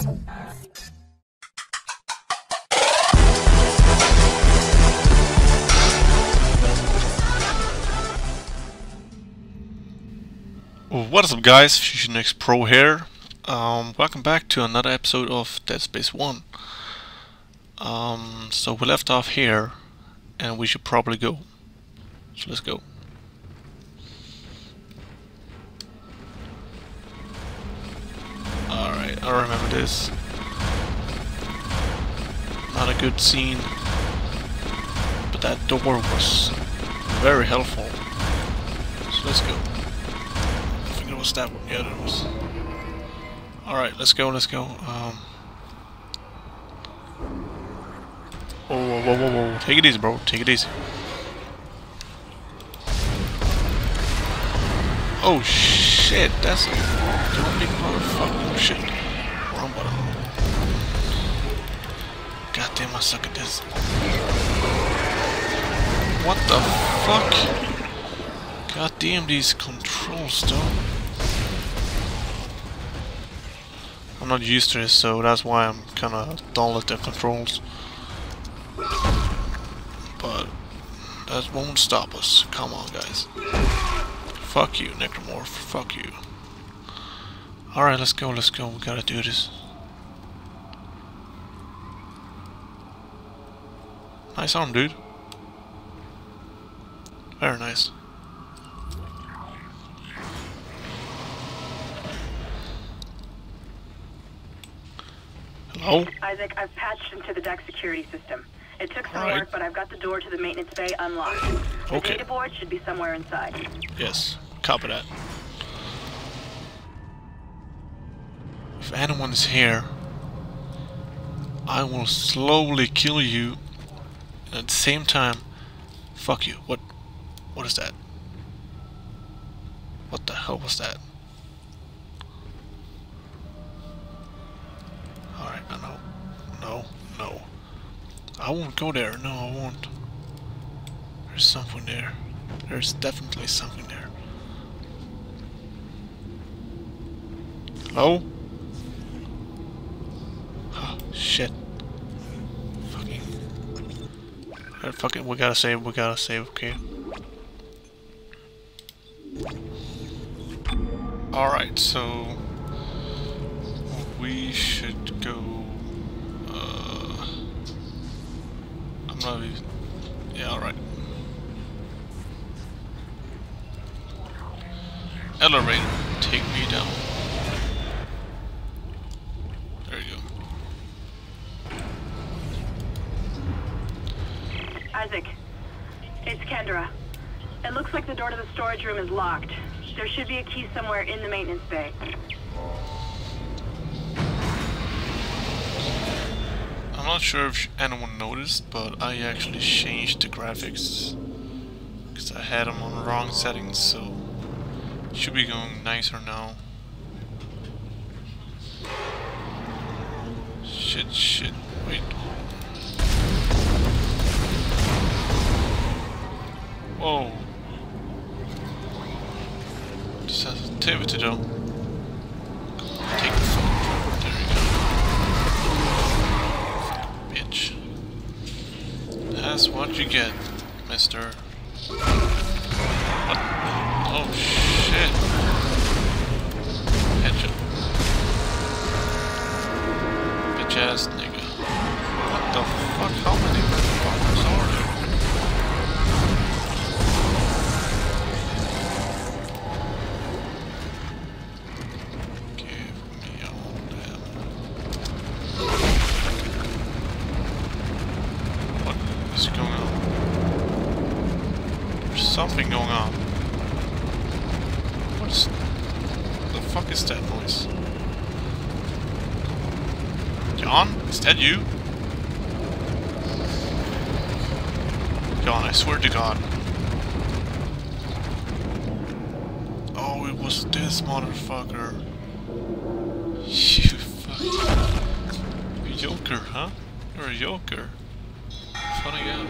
What is up, guys? Fuzion X Pro here. Welcome back to another episode of Dead Space 1. So we left off here, and we should probably go. So let's go. Alright, I remember this. Not a good scene, but that door was very helpful. So let's go. It was that one, yeah, it was. Alright, let's go. Oh, whoa. Take it easy, bro. Take it easy. Oh, shit. That's a big motherfucker. Oh, shit. Wrong button. God damn, I suck at this. What the fuck? God damn, these controls, though. I'm not used to this, so that's why I'm kinda dull at the controls. But that won't stop us. Come on, guys. Fuck you, Necromorph. Fuck you. Alright, let's go. We gotta do this. Nice arm, dude. Very nice. Hello? Isaac, I've patched into the deck security system. It took some work, but I've got the door to the maintenance bay unlocked. The data board should be somewhere inside. Yes, copy that. If anyone is here, I will slowly kill you, and at the same time, fuck you. What is that? What the hell was that? Alright, no. I won't go there. No, I won't. There's something there. There's definitely something there. Hello? Oh, shit. Fucking, we gotta save, okay. Alright, so we should go. I'm not even. Yeah, alright. Elevator, take me down. There you go. Isaac, it's Kendra. It looks like the door to the storage room is locked. There should be a key somewhere in the maintenance bay. I'm not sure if anyone noticed, but I actually changed the graphics because I had them on the wrong settings, so it should be going nicer now. Shit, wait. Whoa. Sensitivity though. Take the phone. There you go. Bitch. That's what you get, mister. What? Oh shit. Headshot. Bitch ass nigga. What the fuck? How many motherfuckers are there? Something going on. What the fuck is that noise? John? Is that you? John, I swear to God. Oh, it was this motherfucker. You fucking... Joker, huh? You're a joker. Funny guy.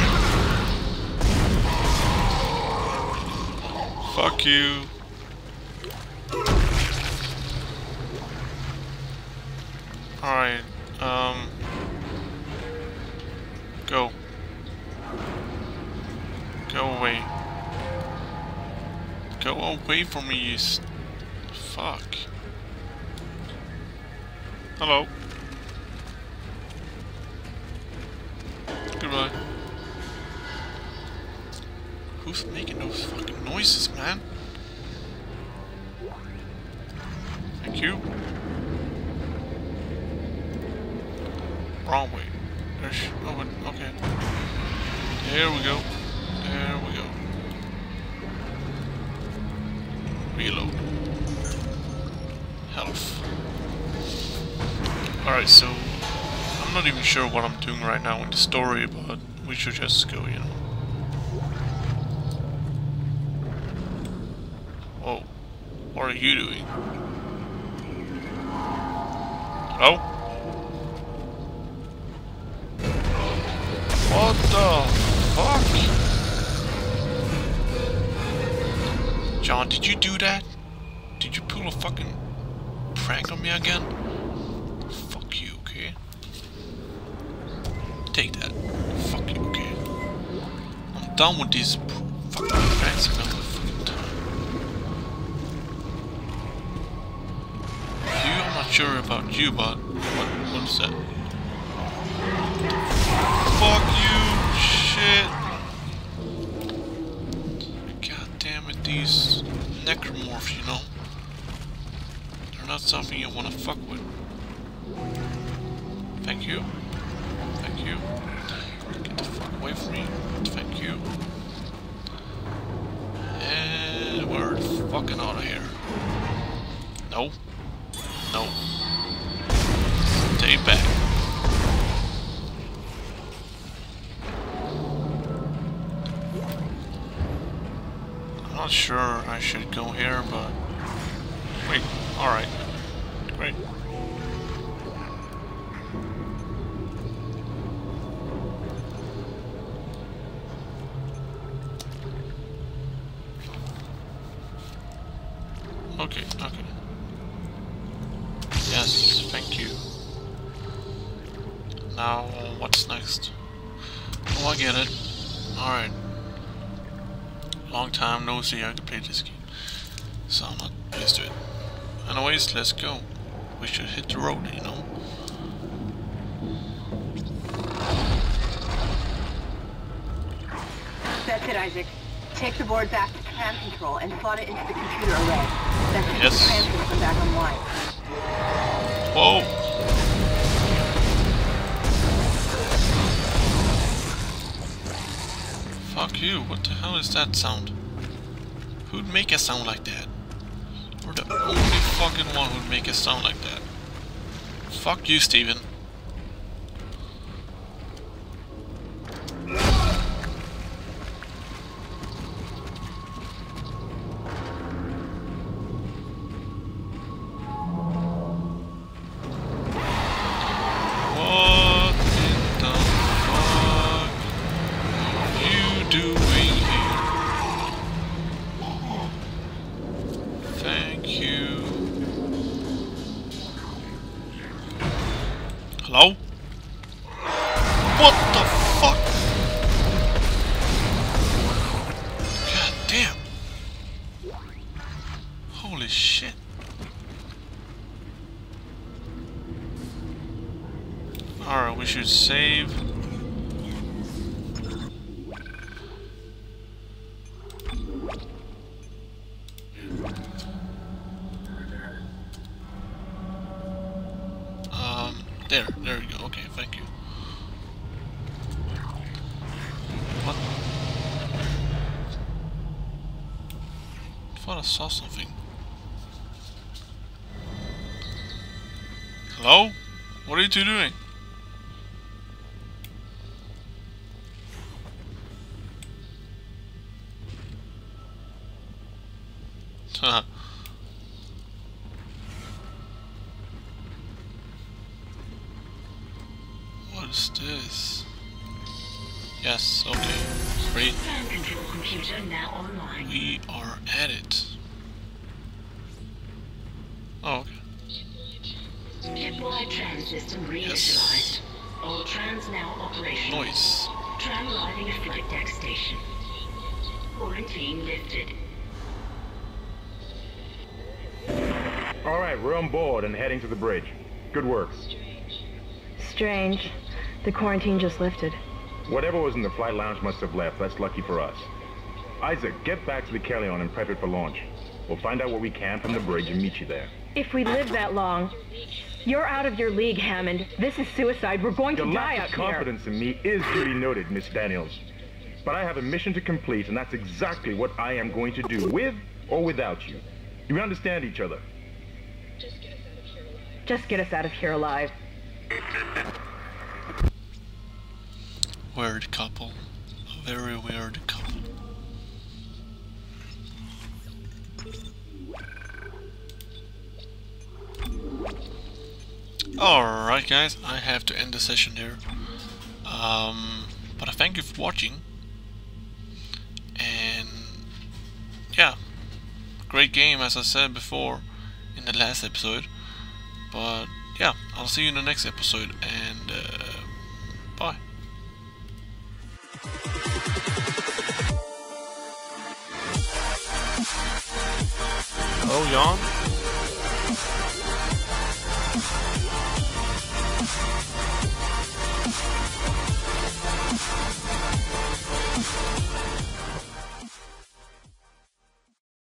Fuck you. Go away from me, you fuck. Hello. Goodbye. Who's making those fucking noises, man? Thank you. Wrong way. There's... oh, okay. There we go. There we go. Reload. Health. Alright, so... I'm not even sure what I'm doing right now in the story, but we should just go, you know. Whoa. What are you doing? Hello? What the fuck? John, did you do that? Did you pull a fucking prank on me again? Fuck you, okay? Take that. Fuck you, okay? I'm done with these fucking pranks another fucking time. I'm not sure about you, but what is that? Fuck you, shit! God damn it, these necromorphs, you know? They're not something you wanna fuck with. Thank you. Thank you. Get the fuck away from me. Thank you. And we're fucking out of here. No. No. Stay back. I'm not sure I should go here, but... wait, alright. Great. Okay, okay. Yes, thank you. Now, what's next? Oh, I get it. Alright. Long time no see I could play this game. So I'm not used to it. Anyways, let's go. We should hit the road, you know? That's it, Isaac. Take the board back to command control and slot it into the computer array. Then keep the transmitter back online. Whoa! Fuck you, what the hell is that sound? Who'd make a sound like that? We're the only fucking one who'd make a sound like that. Fuck you, Steven. Hello? What the fuck? God damn. Holy shit. Alright, we should save. There we go. Okay, thank you. What? I thought I saw something. Hello? What are you two doing? Haha. What is this? Yes, okay. Great. Command control computer now online. We are at it. Oh, okay. Shipwide tram system reinitialized. All trams now operational. Noise. Tram arriving at flight deck station. Quarantine lifted. All right, we're on board and heading to the bridge. Good work. Strange. The quarantine just lifted. Whatever was in the flight lounge must have left. That's lucky for us. Isaac, get back to the Kellion and prep it for launch. We'll find out what we can from the bridge and meet you there. If we live that long, you're out of your league, Hammond. This is suicide. We're going to die Your lack out of here. confidence in me is duly noted, Miss Daniels. But I have a mission to complete, and that's exactly what I am going to do, with or without you. Do we understand each other? Just get us out of here alive. Weird couple. A very weird couple. Alright guys, I have to end the session there. But I thank you for watching. And yeah, great game as I said before in the last episode. But yeah, I'll see you in the next episode, and bye. Hello, Jan.